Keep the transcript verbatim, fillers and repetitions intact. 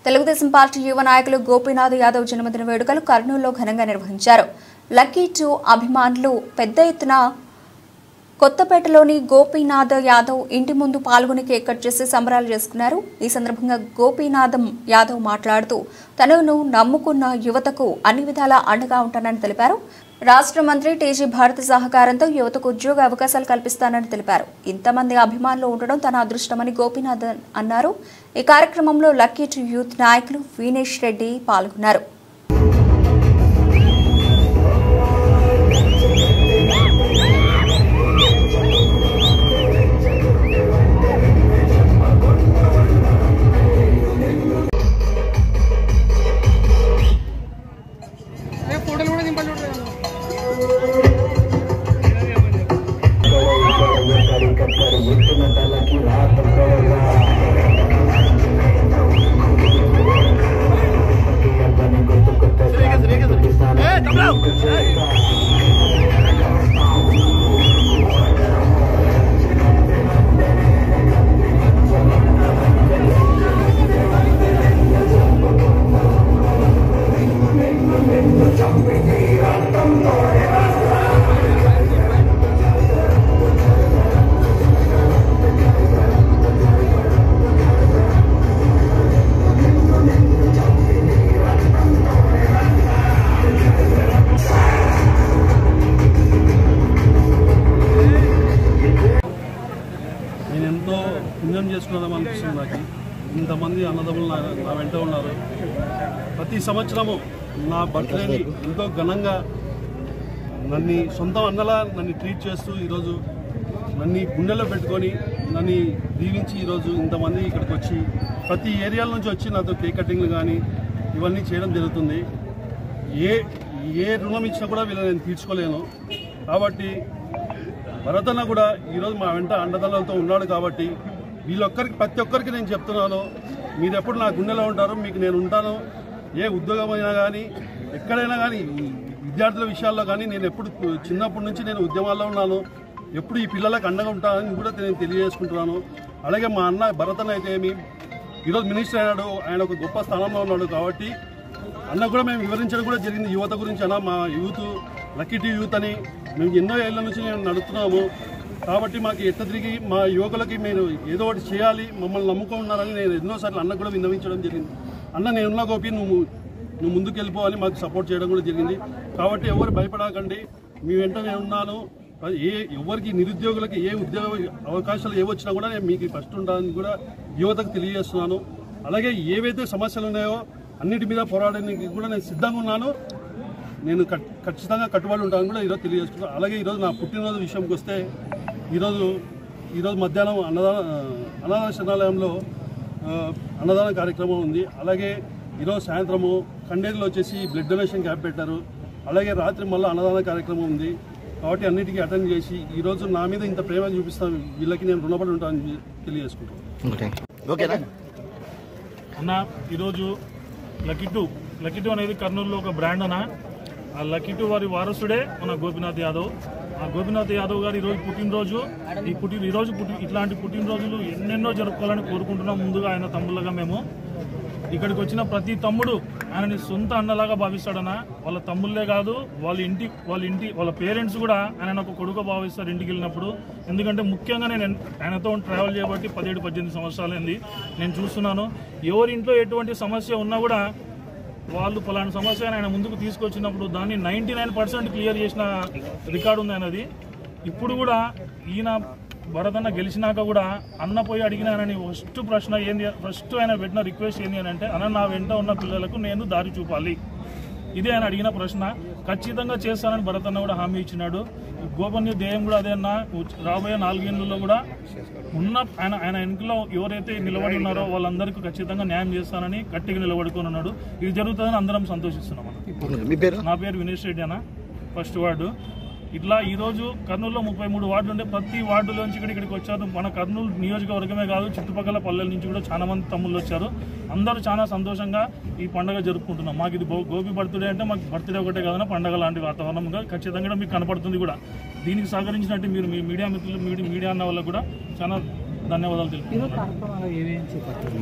Telugu Desam party యువ నాయకులు గోపీనాథ్ యాదవ్ జన్మదిన వేడుకలు కర్నూలులో ఘనంగా నిర్వహించారు. లక్కీ టూ అభిమానులు పెద్ద ఎత్తున కొత్తపేటలోని గోపీనాథ్ యాదవ్ ఇంటి ముందు పాల్గొని కేక్ కట్ చేసి సంబరాలు చేసుకున్నారు. ఈ సందర్భంగా గోపీనాథ్ యాదవ్ మాట్లాడుతూ తనను నమ్ముకున్న యువతకు అన్ని విధాలా అండగా ఉంటానని తెలిపారు. రాష్ట్ర మంత్రి టీజీ భారతి సహకారంతో యువతకు ఉద్యోగ అవకాశాలు కల్పిస్తానని తెలిపారు. ఇంతమంది అభిమానులు ఉండడం తన అదృష్టమని గోపీనాథ్ అన్నారు. ఈ కార్యక్రమంలో లక్కీ టూ యూత్ నాయకులు వీనేష్ రెడ్డి పాల్గొన్నారు. ఎంతో పుణ్యం చేసుకున్నాం అనిపిస్తుంది నాకు. ఇంతమంది అన్నదమ్ములు నా వెంట ఉన్నారు. ప్రతి సంవత్సరము నా బర్త్డేని ఎంతో ఘనంగా నన్ను సొంత అన్నలా నన్ను ట్రీట్ చేస్తూ ఈరోజు నన్ను గుండెలో పెట్టుకొని నన్ను దీవించి ఈరోజు ఇంతమంది ఇక్కడికి వచ్చి ప్రతి ఏరియాల నుంచి వచ్చి నాతో కేక్ కటింగ్లు కానీ ఇవన్నీ చేయడం జరుగుతుంది. ఏ ఏ రుణం ఇచ్చినా కూడా వీళ్ళని నేను తీర్చుకోలేను. కాబట్టి భరతన్న కూడా ఈరోజు మా వెంట అండదండలతో ఉన్నాడు. కాబట్టి వీళ్ళొక్కరికి ప్రతి ఒక్కరికి నేను చెప్తున్నాను, మీరు ఎప్పుడు నా గుండెలో ఉంటారో మీకు నేను ఉంటాను. ఏ ఉద్యోగమైనా కానీ ఎక్కడైనా కానీ విద్యార్థుల విషయాల్లో కానీ నేను ఎప్పుడు చిన్నప్పటి నుంచి నేను ఉద్యమాల్లో ఉన్నాను. ఎప్పుడు ఈ పిల్లలకు అండగా ఉంటానని కూడా నేను తెలియజేసుకుంటున్నాను. అలాగే మా అన్న భరతన్న అయితే ఏమి ఈరోజు మినిస్టర్ అయినాడు, ఆయన ఒక గొప్ప స్థానంలో ఉన్నాడు. కాబట్టి అన్న కూడా మేము వివరించడం కూడా జరిగింది యువత గురించి. అన్న మా యూత్ లక్కీ టూ యూత్ అని మేము ఎన్నో ఏళ్ళ నుంచి మేము నడుపుతున్నాము. కాబట్టి మాకు ఎట్ట తిరిగి మా యువకులకి మీరు ఏదో ఒకటి చేయాలి, మమ్మల్ని నమ్ముకున్నారని నేను ఎన్నోసార్లు అన్న కూడా విన్నవించడం జరిగింది. అన్న నేనున్నా గోపి, నువ్వు నువ్వు ముందుకు వెళ్ళిపోవాలి, మాకు సపోర్ట్ చేయడం కూడా జరిగింది. కాబట్టి ఎవరు భయపడకండి, మీ వెంట నేను ఉన్నాను. ఏ ఎవరికి నిరుద్యోగులకి ఏ ఉద్యోగ అవకాశాలు ఏవొచ్చినా కూడా నేను మీకు ఫస్ట్ ఉంటానని కూడా యువతకు తెలియజేస్తున్నాను. అలాగే ఏవైతే సమస్యలు ఉన్నాయో అన్నిటి మీద పోరాడడానికి కూడా నేను సిద్ధంగా ఉన్నాను. నేను ఖచ్చితంగా కట్టుబడి ఉంటానని కూడా ఈరోజు తెలియజేస్తున్నాను. అలాగే ఈరోజు నా పుట్టినరోజు విషయంకి వస్తే ఈరోజు ఈరోజు మధ్యాహ్నం అన్నదాన అనాథ శరణాలయంలో అన్నదాన కార్యక్రమం ఉంది. అలాగే ఈరోజు సాయంత్రము కండేరులో వచ్చేసి బ్లడ్ డొనేషన్ క్యాంప్ పెట్టారు. అలాగే రాత్రి మళ్ళీ అన్నదాన కార్యక్రమం ఉంది. కాబట్టి అన్నిటికీ అటెండ్ చేసి ఈరోజు నా మీద ఇంత ప్రేమ చూపిస్తాను, వీళ్ళకి నేను రుణపడి ఉంటానని తెలియజేసుకుంటాను. అన్న ఈరోజు లక్కీ టూ లక్కీ టూ అనేది కర్నూలులో ఒక బ్రాండ్ అన్న. ఆ లక్కీ టూ వారి వారసుడే మన గోపీనాథ్ యాదవ్. ఆ గోపీనాథ్ యాదవ్ గారు ఈరోజు పుట్టినరోజు ఈ పుట్టి ఈరోజు పుట్టి ఇట్లాంటి పుట్టినరోజులు ఎన్నెన్నో జరుపుకోవాలని కోరుకుంటున్నాం. ముందుగా ఆయన తమ్ముళ్ళగా మేము ఇక్కడికి వచ్చిన ప్రతి తమ్ముడు ఆయనని సొంత అన్నలాగా భావిస్తాడన్న. వాళ్ళ తమ్ముళ్ళే కాదు, వాళ్ళ ఇంటి వాళ్ళ ఇంటి వాళ్ళ పేరెంట్స్ కూడా ఆయన ఒక కొడుకు భావిస్తారు ఇంటికి వెళ్ళినప్పుడు. ఎందుకంటే ముఖ్యంగా నేను ఆయనతో ట్రావెల్ చేయబట్టి పదిహేడు పద్దెనిమిది సంవత్సరాలైంది. నేను చూస్తున్నాను, ఎవరింట్లో ఎటువంటి సమస్య ఉన్నా కూడా వాళ్ళు పలానా సమస్య ఆయన ముందుకు తీసుకొచ్చినప్పుడు దాన్ని నైంటీ నైన్ పర్సెంట్ క్లియర్ చేసిన రికార్డు ఉంది ఆయనది. ఇప్పుడు కూడా ఈయన భరతన్న గెలిచినాక కూడా అన్న పోయి అడిగిన ఆయనని ఫస్ట్ ప్రశ్న ఏంది, ఫస్ట్ ఆయన పెట్టిన రిక్వెస్ట్ ఏంది అని అంటే, అన్న నా వెంట ఉన్న పిల్లలకు నేను దారి చూపాలి. ఇదే ఆయన అడిగిన ప్రశ్న. ఖచ్చితంగా చేస్తానని భరతన్న కూడా హామీ ఇచ్చినాడు. గోపన్య ధ్యేయం కూడా అదే అన్న. రాబోయే నాలుగేళ్లలో కూడా ఉన్న ఆయన ఆయన వెనుకలో ఎవరైతే నిలబడి ఉన్నారో వాళ్ళందరికీ ఖచ్చితంగా న్యాయం చేస్తానని గట్టిగా నిలబడుకొని ఉన్నాడు. ఇది జరుగుతుందని అందరం సంతోషిస్తున్నాం అన్న. నా పేరు వీనేష్ రెడ్డి అన్న, ఫస్ట్ వార్డు. ఇట్లా ఈరోజు కర్నూలులో ముప్పై మూడు వార్డులు ఉంటే ప్రతి వార్డులోంచి ఇక్కడ ఇక్కడికి వచ్చారు. మన కర్నూలు నియోజకవర్గమే కాదు, చుట్టుపక్కల పల్లెల నుంచి కూడా చాలా మంది తమ్ముళ్ళు వచ్చారు. అందరూ చాలా సంతోషంగా ఈ పండుగ జరుపుకుంటున్నాం. మాకు ఇది గోపి బర్త్డే అంటే మాకు బర్త్డే ఒకటే కాదన్నా పండుగ లాంటి వాతావరణంగా ఖచ్చితంగా మీకు కనపడుతుంది కూడా. దీనికి సహకరించినట్టు మీరు మీ మీడియా మిత్రులు మీడియా అన్న వాళ్ళకు కూడా చాలా ధన్యవాదాలు తెలుపుతున్నాను.